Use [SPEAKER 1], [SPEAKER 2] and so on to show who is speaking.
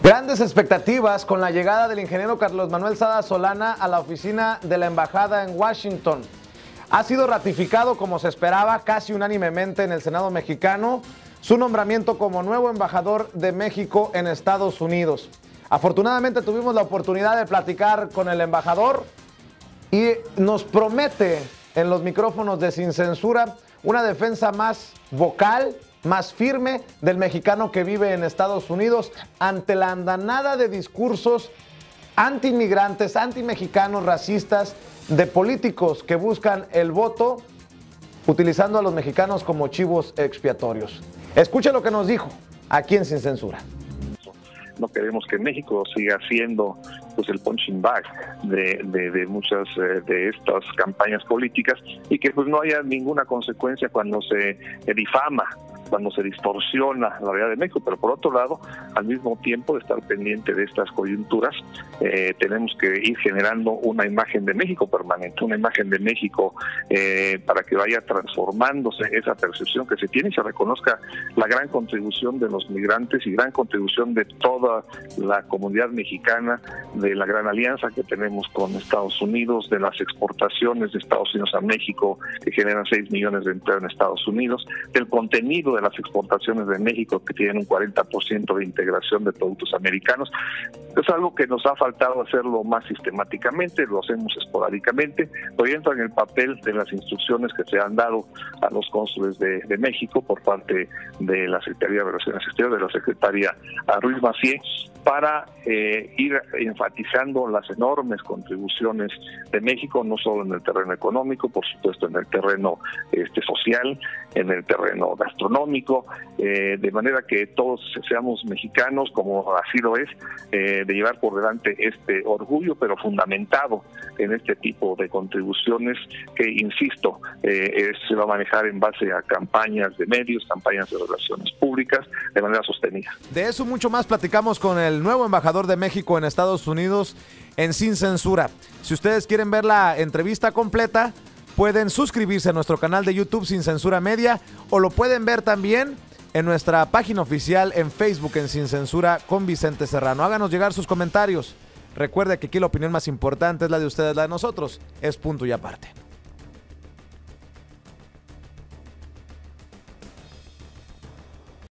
[SPEAKER 1] Grandes expectativas con la llegada del ingeniero Carlos Manuel Sada Solana a la oficina de la embajada en Washington. Ha sido ratificado, como se esperaba, casi unánimemente en el Senado mexicano, su nombramiento como nuevo embajador de México en Estados Unidos. Afortunadamente tuvimos la oportunidad de platicar con el embajador y nos promete en los micrófonos de Sin Censura una defensa más vocal, más firme del mexicano que vive en Estados Unidos ante la andanada de discursos anti-inmigrantes, anti-mexicanos, racistas, de políticos que buscan el voto utilizando a los mexicanos como chivos expiatorios. Escuche lo que nos dijo aquí en Sin Censura.
[SPEAKER 2] No queremos que México siga siendo pues el punching bag de muchas de estas campañas políticas y que pues no haya ninguna consecuencia cuando se difama, cuando se distorsiona la realidad de México. Pero por otro lado, al mismo tiempo de estar pendiente de estas coyunturas, tenemos que ir generando una imagen de México permanente, una imagen de México para que vaya transformándose esa percepción que se tiene y se reconozca la gran contribución de los migrantes y gran contribución de toda la comunidad mexicana, de la gran alianza que tenemos con Estados Unidos, de las exportaciones de Estados Unidos a México que generan 6 millones de empleo en Estados Unidos, del contenido de las exportaciones de México que tienen un 40% de integración de productos americanos. Es algo que nos ha faltado hacerlo más sistemáticamente, lo hacemos esporádicamente. Hoy entra en el papel de las instrucciones que se han dado a los cónsules de México por parte de la Secretaría de Relaciones Exteriores, de la secretaria Ruiz Massieu, para ir enfatizando las enormes contribuciones de México, no solo en el terreno económico, por supuesto en el terreno social, en el terreno gastronómico, de manera que todos seamos mexicanos, como así lo es, de llevar por delante este orgullo, pero fundamentado en este tipo de contribuciones que, insisto, se va a manejar en base a campañas de medios, campañas de relaciones públicas, de manera sostenida.
[SPEAKER 1] De eso mucho más platicamos con el nuevo embajador de México en Estados Unidos en Sin Censura. Si ustedes quieren ver la entrevista completa, pueden suscribirse a nuestro canal de YouTube Sin Censura Media o lo pueden ver también en nuestra página oficial en Facebook en Sin Censura con Vicente Serrano. Háganos llegar sus comentarios. Recuerde que aquí la opinión más importante es la de ustedes, la de nosotros. Es punto y aparte.